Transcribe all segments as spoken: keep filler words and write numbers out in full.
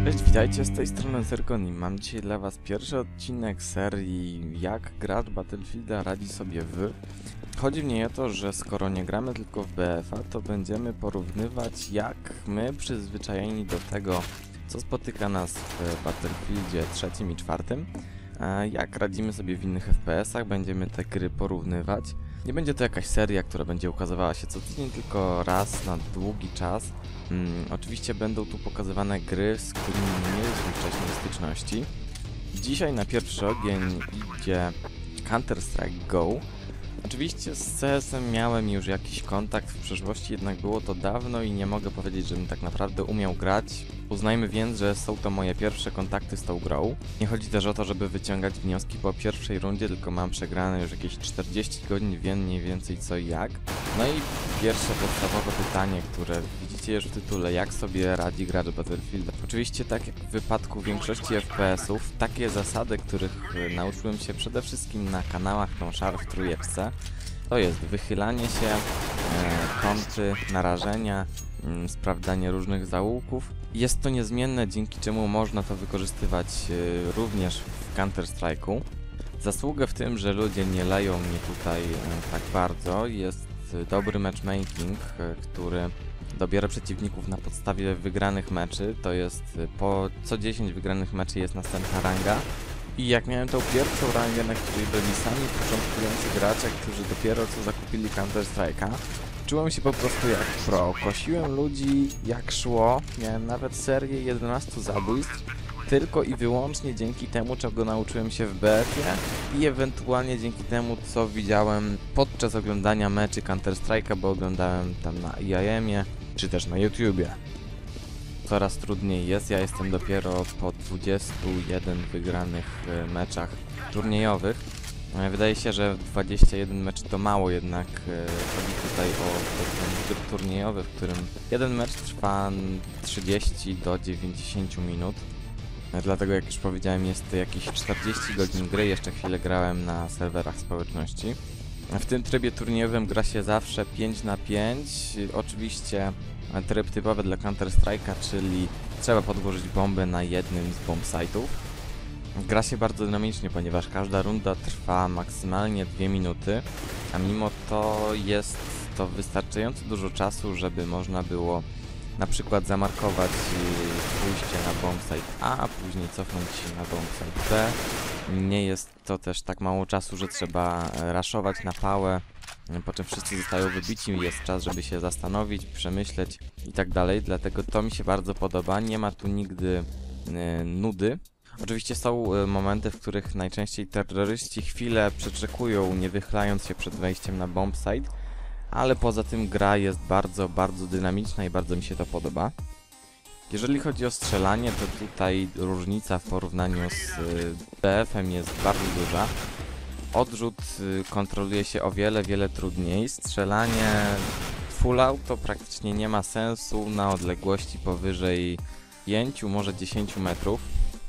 Cześć, witajcie, z tej strony Zergon i mam dzisiaj dla was pierwszy odcinek serii Jak gracz Battlefielda radzi sobie w... Chodzi w niej o to, że skoro nie gramy tylko w B F a, to będziemy porównywać, jak my przyzwyczajeni do tego, co spotyka nas w Battlefieldzie trzecim i czwartym, a jak radzimy sobie w innych F P S ach, będziemy te gry porównywać. Nie będzie to jakaś seria, która będzie ukazywała się co tydzień, tylko raz na długi czas. Hmm, oczywiście będą tu pokazywane gry, z którymi nie mieliśmy wcześniej styczności. Dzisiaj na pierwszy ogień idzie Counter-Strike Go. Oczywiście z C S em miałem już jakiś kontakt w przeszłości, jednak było to dawno i nie mogę powiedzieć, żebym tak naprawdę umiał grać. Uznajmy więc, że są to moje pierwsze kontakty z tą grą. Nie chodzi też o to, żeby wyciągać wnioski po pierwszej rundzie, tylko mam przegrane już jakieś czterdzieści godzin, wiem mniej więcej co i jak. No i pierwsze podstawowe pytanie, które widzicie już w tytule, jak sobie radzi gracz Battlefielda. Oczywiście tak jak w wypadku większości F P S ów, takie zasady, których nauczyłem się przede wszystkim na kanałach Nonchar w trójeczce, to jest wychylanie się, e, kąty, narażenia, m, sprawdzanie różnych zaułków. Jest to niezmienne, dzięki czemu można to wykorzystywać e, również w Counter-Strike'u. Zasługę w tym, że ludzie nie leją mnie tutaj e, tak bardzo, jest dobry matchmaking, e, który dobiera przeciwników na podstawie wygranych meczy. To jest po co dziesięć wygranych meczy jest następna ranga. I jak miałem tą pierwszą rangę, na której byli sami początkujący gracze, którzy dopiero co zakupili Counter-Strike'a, czułem się po prostu jak pro. Kosiłem ludzi jak szło, miałem nawet serię jedenastu zabójstw, tylko i wyłącznie dzięki temu, czego nauczyłem się w B F ie i ewentualnie dzięki temu, co widziałem podczas oglądania meczy Counter-Strike'a, bo oglądałem tam na I M ie, czy też na YouTubie. Coraz trudniej jest, ja jestem dopiero po dwudziestu jeden wygranych e, meczach turniejowych. E, wydaje się, że dwadzieścia jeden mecz to mało, jednak e, chodzi tutaj o ten tryb turniejowy, w którym jeden mecz trwa trzydzieści do dziewięćdziesięciu minut. E, dlatego jak już powiedziałem, jest to jakieś czterdzieści godzin gry, jeszcze chwilę grałem na serwerach społeczności. W tym trybie turniejowym gra się zawsze pięć na pięć, oczywiście tryb typowy dla Counter-Strike'a, czyli trzeba podłożyć bombę na jednym z bombsite'ów. Gra się bardzo dynamicznie, ponieważ każda runda trwa maksymalnie dwie minuty, a mimo to jest to wystarczająco dużo czasu, żeby można było na przykład zamarkować pójście na bombsite A, a później cofnąć się na bombsite B. Nie jest to też tak mało czasu, że trzeba raszować na pałę, po czym wszyscy zostają wybici, jest czas, żeby się zastanowić, przemyśleć i tak dalej, dlatego to mi się bardzo podoba, nie ma tu nigdy y, nudy. Oczywiście są y, momenty, w których najczęściej terroryści chwilę przeczekują, nie wychylając się przed wejściem na bombsite, ale poza tym gra jest bardzo, bardzo dynamiczna i bardzo mi się to podoba. Jeżeli chodzi o strzelanie, to tutaj różnica w porównaniu z y, B F em jest bardzo duża. Odrzut y, kontroluje się o wiele, wiele trudniej. Strzelanie full auto praktycznie nie ma sensu na odległości powyżej pięciu, może dziesięciu metrów.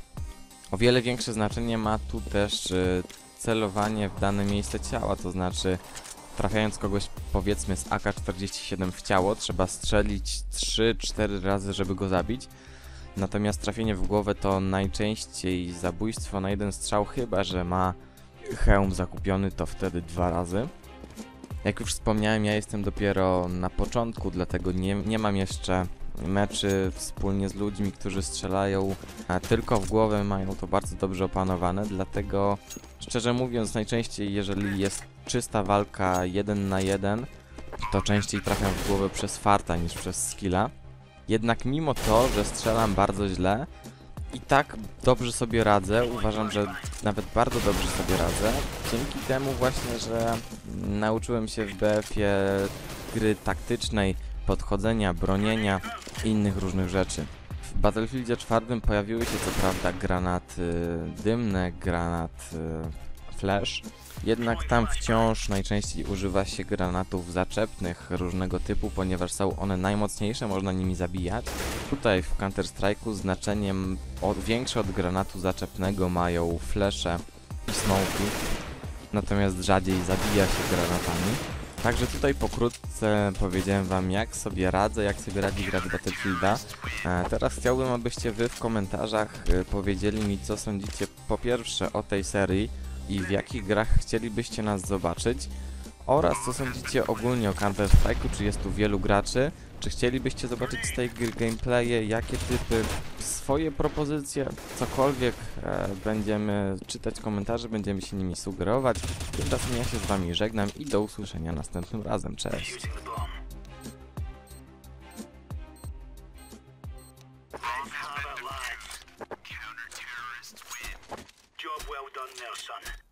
O wiele większe znaczenie ma tu też y, celowanie w dane miejsce ciała, to znaczy trafiając kogoś powiedzmy z A K czterdzieści siedem w ciało, trzeba strzelić trzy cztery razy, żeby go zabić. Natomiast trafienie w głowę to najczęściej zabójstwo na jeden strzał, chyba że ma hełm zakupiony, to wtedy dwa razy. Jak już wspomniałem, ja jestem dopiero na początku, dlatego nie, nie mam jeszcze meczy wspólnie z ludźmi, którzy strzelają a tylko w głowę, mają to bardzo dobrze opanowane, dlatego szczerze mówiąc najczęściej jeżeli jest czysta walka jeden na jeden, to częściej trafiam w głowę przez farta niż przez skilla. Jednak mimo to, że strzelam bardzo źle, i tak dobrze sobie radzę, uważam, że nawet bardzo dobrze sobie radzę, dzięki temu właśnie, że nauczyłem się w B F ie gry taktycznej, podchodzenia, bronienia i innych różnych rzeczy. W Battlefieldzie czwartym pojawiły się co prawda granaty dymne, granat flash, jednak tam wciąż najczęściej używa się granatów zaczepnych różnego typu, ponieważ są one najmocniejsze, można nimi zabijać. Tutaj w Counter-Strike'u znaczeniem od, większe od granatu zaczepnego mają flesze i smoki, natomiast rzadziej zabija się granatami. Także tutaj pokrótce powiedziałem wam, jak sobie radzę, jak sobie radzi grać Battlefielda. E, teraz chciałbym, abyście wy w komentarzach e, powiedzieli mi, co sądzicie po pierwsze o tej serii i w jakich grach chcielibyście nas zobaczyć, oraz co sądzicie ogólnie o Counter Strike'u, czy jest tu wielu graczy, czy chcielibyście zobaczyć z tej gry gameplaye, jakie typy, swoje propozycje, cokolwiek. E, będziemy czytać komentarze, będziemy się nimi sugerować. Tymczasem ja się z wami żegnam i do usłyszenia następnym razem. Cześć! Job well done there, son.